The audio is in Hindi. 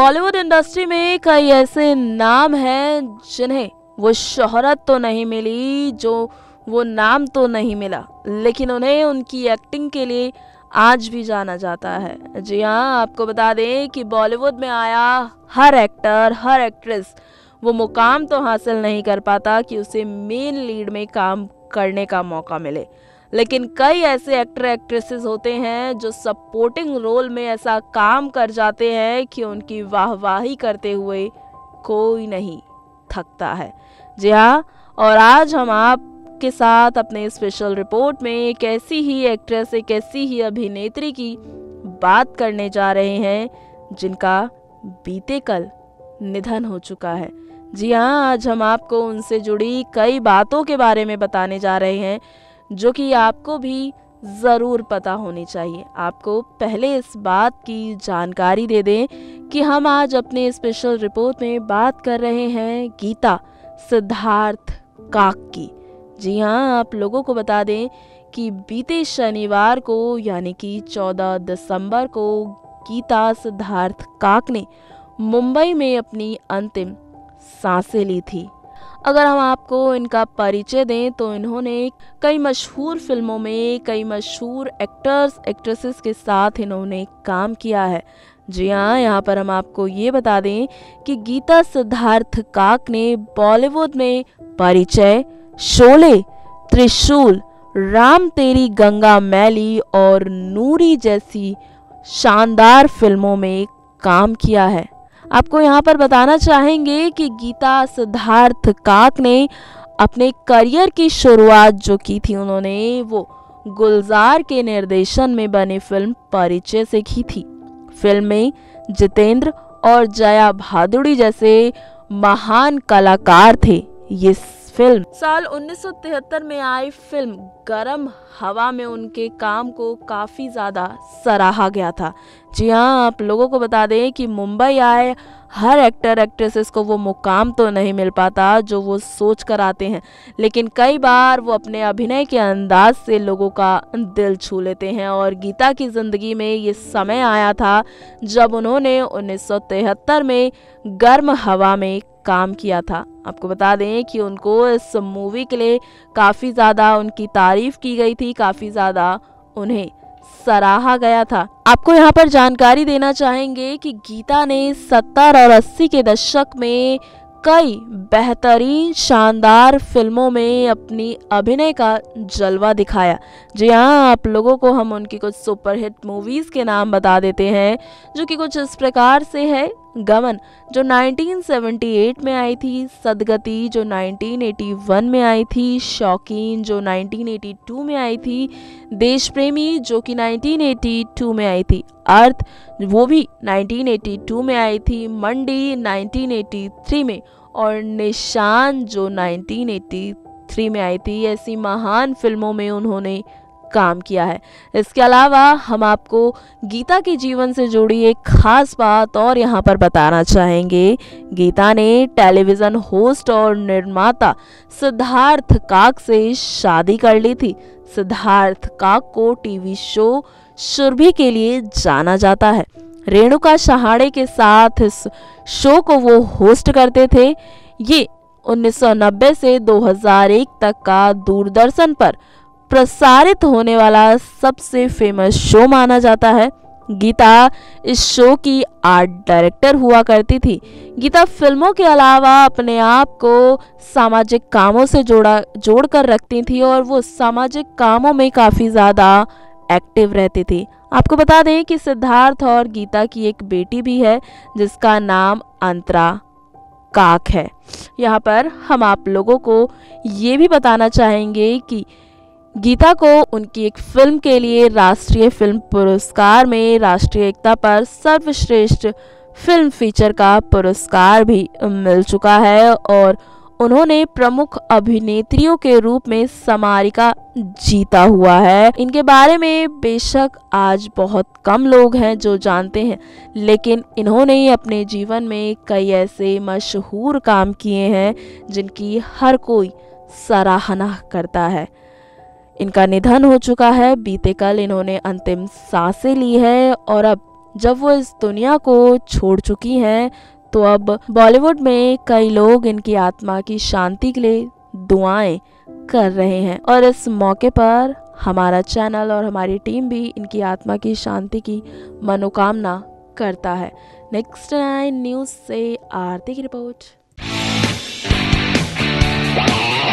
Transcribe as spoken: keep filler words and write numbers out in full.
बॉलीवुड इंडस्ट्री में कई ऐसे नाम हैं जिन्हें वो शोहरत तो नहीं मिली, जो वो नाम तो नहीं मिला, लेकिन उन्हें उनकी एक्टिंग के लिए आज भी जाना जाता है। जी हाँ, आपको बता दें कि बॉलीवुड में आया हर एक्टर, हर एक्ट्रेस वो मुकाम तो हासिल नहीं कर पाता कि उसे मेन लीड में काम करने का मौका मिले, लेकिन कई ऐसे एक्टर एक्ट्रेसेस होते हैं जो सपोर्टिंग रोल में ऐसा काम कर जाते हैं कि उनकी वाहवाही करते हुए कोई नहीं थकता है। जी हाँ, और आज हम आपके साथ अपने स्पेशल रिपोर्ट में एक ऐसी ही एक्ट्रेस, एक ऐसी ही अभिनेत्री की बात करने जा रहे हैं जिनका बीते कल निधन हो चुका है। जी हाँ, आज हम आपको उनसे जुड़ी कई बातों के बारे में बताने जा रहे हैं जो कि आपको भी ज़रूर पता होनी चाहिए। आपको पहले इस बात की जानकारी दे दें कि हम आज अपने स्पेशल रिपोर्ट में बात कर रहे हैं गीता सिद्धार्थ काक की। जी हाँ, आप लोगों को बता दें कि बीते शनिवार को यानी कि चौदह दिसंबर को गीता सिद्धार्थ काक ने मुंबई में अपनी अंतिम सांसें ली थी। अगर हम आपको इनका परिचय दें तो इन्होंने कई मशहूर फिल्मों में कई मशहूर एक्टर्स एक्ट्रेसेस के साथ इन्होंने काम किया है। जी हाँ, यहाँ पर हम आपको ये बता दें कि गीता सिद्धार्थ काक ने बॉलीवुड में परिचय, शोले, त्रिशूल, राम तेरी गंगा मैली और नूरी जैसी शानदार फिल्मों में काम किया है। आपको यहाँ पर बताना चाहेंगे कि गीता सिद्धार्थ काक ने अपने करियर की शुरुआत जो की थी उन्होंने वो गुलजार के निर्देशन में बनी फिल्म परिचय से की थी। फिल्म में जितेंद्र और जया भादुड़ी जैसे महान कलाकार थे। ये फिल्म साल उन्नीस सौ तिहत्तर में आई फिल्म गरम हवा में उनके काम को काफ़ी ज़्यादा सराहा गया था। जी हाँ, आप लोगों को बता दें कि मुंबई आए हर एक्टर एक्ट्रेसेस को वो मुकाम तो नहीं मिल पाता जो वो सोच कर आते हैं, लेकिन कई बार वो अपने अभिनय के अंदाज से लोगों का दिल छू लेते हैं। और गीता की ज़िंदगी में ये समय आया था जब उन्होंने उन्नीस सौ तिहत्तर में गर्म हवा में काम किया था। आपको बता दें कि उनको इस मूवी के लिए काफ़ी ज़्यादा उनकी तारीफ की गई थी, काफ़ी ज़्यादा उन्हें सराहा गया था। आपको यहाँ पर जानकारी देना चाहेंगे कि गीता ने सत्तर और अस्सी के दशक में कई बेहतरीन शानदार फिल्मों में अपनी अभिनय का जलवा दिखाया। जी हाँ, आप लोगों को हम उनकी कुछ सुपरहिट मूवीज़ के नाम बता देते हैं जो कि कुछ इस प्रकार से है। गमन जो उन्नीस सौ अठहत्तर में आई थी, सदगति जो उन्नीस सौ इक्यासी में आई थी, शौकीन जो उन्नीस सौ बयासी में आई थी, देश प्रेमी जो कि उन्नीस सौ बयासी में आई थी, अर्थ वो भी उन्नीस सौ बयासी में आई थी, मंडी उन्नीस सौ तिरासी में और निशान जो उन्नीस सौ तिरासी में आई थी। ऐसी महान फिल्मों में उन्होंने काम किया है। इसके अलावा हम आपको गीता के जीवन से जुड़ी एक खास बात और यहाँ पर बताना चाहेंगे। गीता ने टेलीविज़न होस्ट और निर्माता सिद्धार्थ काक से शादी कर ली थी। सिद्धार्थ काक को टीवी शो सुरभि के लिए जाना जाता है। रेणुका शहाणे के साथ इस शो को वो होस्ट करते थे। ये उन्नीस सौ नब्बे से दो हज़ार एक तक का दूरदर्शन पर प्रसारित होने वाला सबसे फेमस शो माना जाता है। गीता इस शो की आर्ट डायरेक्टर हुआ करती थी। गीता फिल्मों के अलावा अपने आप को सामाजिक कामों से जोड़ा जोड़ कर रखती थी और वो सामाजिक कामों में काफ़ी ज़्यादा एक्टिव रहती थी। आपको बता दें कि सिद्धार्थ और गीता की एक बेटी भी है जिसका नाम अंतरा काक है। यहाँ पर हम आप लोगों को ये भी बताना चाहेंगे कि गीता को उनकी एक फिल्म के लिए राष्ट्रीय फिल्म पुरस्कार में राष्ट्रीय एकता पर सर्वश्रेष्ठ फिल्म फीचर का पुरस्कार भी मिल चुका है और उन्होंने प्रमुख अभिनेत्रियों के रूप में समारिका जीता हुआ है। इनके बारे में बेशक आज बहुत कम लोग हैं जो जानते हैं, लेकिन इन्होंने अपने जीवन में कई ऐसे मशहूर काम किए हैं जिनकी हर कोई सराहना करता है। इनका निधन हो चुका है। बीते कल इन्होंने अंतिम सांसें ली है और अब जब वो इस दुनिया को छोड़ चुकी हैं तो अब बॉलीवुड में कई लोग इनकी आत्मा की शांति के लिए दुआएं कर रहे हैं और इस मौके पर हमारा चैनल और हमारी टीम भी इनकी आत्मा की शांति की मनोकामना करता है। नेक्स्ट नाइन न्यूज़ से आरती की रिपोर्ट।